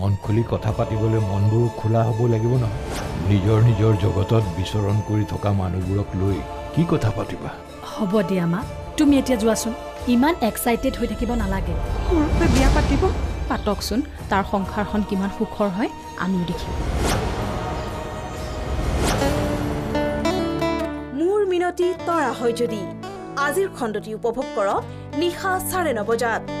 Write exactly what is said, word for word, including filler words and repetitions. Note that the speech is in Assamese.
মন খুলি কথা পাতিবলৈ মনবোৰ খোলা হ'ব লাগিব ন নিজৰ নিজৰ জগতত বিচৰণ কৰি থকা মানুহবোৰক লৈ কি কথা পাতিবা হ'ব দিয়া মা তুমি এতিয়া যোৱাচোন ইমান এক্সাইটেড হৈ থাকিব নালাগে সৰুতে বিয়া পাতিব পাতকচোন তাৰ সংসাৰখন কিমান সুখৰ হয় আমিও দেখিম মোৰ মিনতি তৰা হয় যদি আজিৰ খণ্ডটি উপভোগ কৰক নিশা চাৰে ন বজাত